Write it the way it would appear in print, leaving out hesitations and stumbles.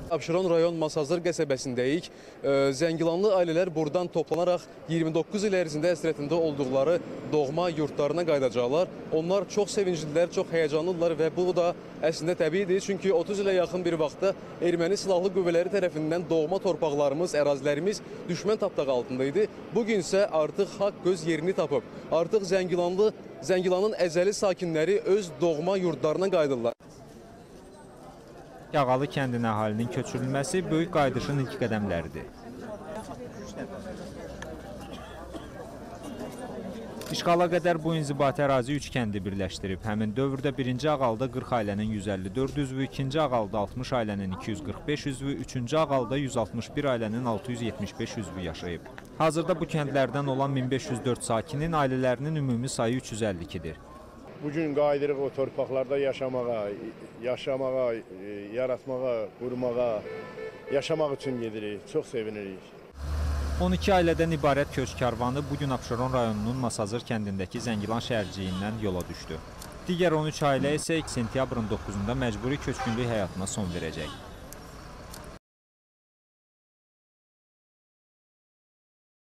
Abşeron rayon Masazır qəsəbəsindəyik. Zəngilanlı ailələr buradan toplanaraq 29 il ərzində əsrətində olduqları doğma yurtlarına qayıdacaqlar. Onlar çox sevinclidirlər, çox həyəcanlıdırlar və bu da əslində təbiidir. Çünki 30 ilə yaxın bir vaxtda erməni silahlı qüvvələri tərəfindən doğma torpaqlarımız, ərazilərimiz düşmən tapdağı altında idi. Bugün isə artıq haqq öz yerini tapıb. Artıq Zəngilanın əzəli sakinləri öz doğma yurtlarına qayıdırlar. Yağalı kəndin əhalinin köçürülməsi böyük qayıdışın ilk qədəmləridir. İşğala qədər bu inzibati ərazi 3 kəndi birləşdirib. Həmin dövrdə 1-ci Ağalda 40 ailənin 154 üzvü, 2-ci Ağalda 60 ailənin 245 üzvü, 3-cü Ağalda 161 ailənin 675 üzvü yaşayıb. Hazırda bu kəndlərdən olan 1504 sakinin ailələrinin ümumi sayı 352-dir. Bugün qayıdırıq o torpaqlarda yaşamağa, yaratmağa, qurmağa, yaşamaq üçün gedirik. Çox sevinirik. 12 ailədən ibarət köç karvanı bugün Abşeron rayonunun Masazır kəndindəki Zəngilan şəhərciyindən yola düşdü. Digər 13 ailə isə 2 sentyabrın 9-da məcburi köçkünlük həyatına son verəcək.